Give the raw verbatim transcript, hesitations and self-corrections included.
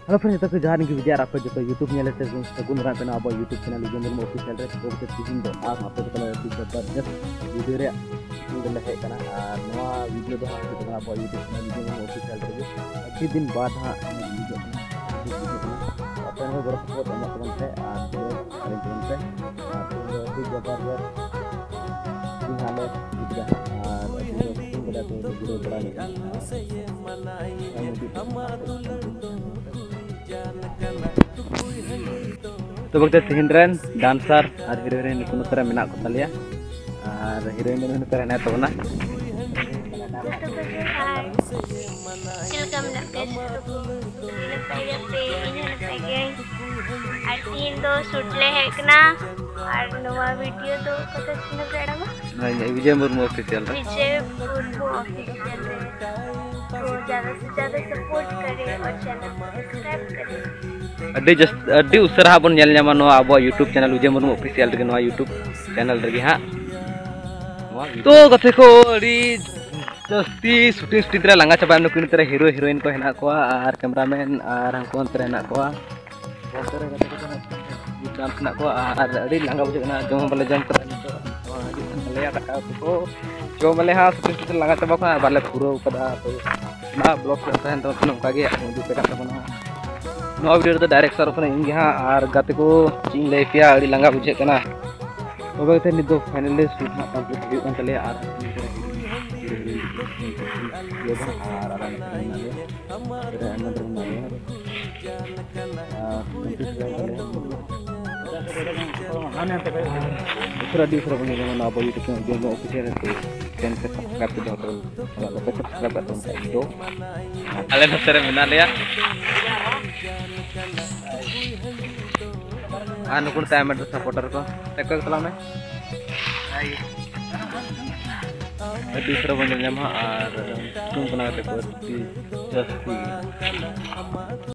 Halo friends, kita jahar nih video apa gitu YouTube nya lihat segun ramai na abo YouTube channel Ujung Murmu official rek ko ke tihin do ah apa itu kalau di jabardast video ya ini dah kayak kana noa video do ha kita abo YouTube channel Ujung Murmu official rek अच्छी दिन बाद ha video apa yang gue support sama teman saya ada kalian teman saya di jabardast di hale gitu dah video pada tuh video berani तो बगते हिंड्रेन dancer और heroine को तरह मेना को तलिया और हीरोइन को तरह ना तो ना तीन दो सुटले है ना और नवा वीडियो तो कत चिन्ह बेड़ा में नहीं विजय मुर्मू ऑफिशियल विजय मुर्मू ऑफिशियल तो ज़्यादा से ज़्यादा सपोर्ट करें और चैनल को सब्सक्राइब करें अड्डी जस्ट अड्डी उसरा बन नेल ᱧᱟᱢᱟ ᱱᱚᱣᱟ ᱟᱵᱚ YouTube channel Vijay Murmu official ᱨᱮᱜᱮ ᱱᱚᱣᱟ YouTube चैनल ᱨᱮᱜᱮ ᱦᱟᱸᱜ तो गथे को अड़ी जस्ती शूटिंग स्टिंग रे लंगा चाबा नुकिन तरे हीरो हीरोइन को हेना कोआ और कैमरामैन और हमको तरे हेना कोआ तरे गथे को डांस हेना कोआ और अड़ी लंगा बुझना जम बले जम कर बले दाका को जो बले हां शूटिंग स्टिंग लंगा चाबा को बाले पूरा कदा तो ना ब्लॉग को तहन तो नोका गे मुझे पेटा तबना नो वीडियो तो डायरेक्ट सर अपने इंगे हां और गते को चिंग ले पिया अड़ी लंगा बुझे कना तो गते निदो फाइनली शूट ना कंप्लीट हुई उन तले और ये बन और आराम से नाले तेरे अंदर नाले आने से दूसरा दूसरा बने ना आप यूट्यूब पे जो ऑफिशियल है तो चैनल से सब्सक्राइब कर दो और लोग सब्सक्राइब कर दो तो अले नसरे में नाले या आ नुकुन टाइम सपोर्टर को टेक कला में दूसरा बन जामा और तुम बना के जस्ती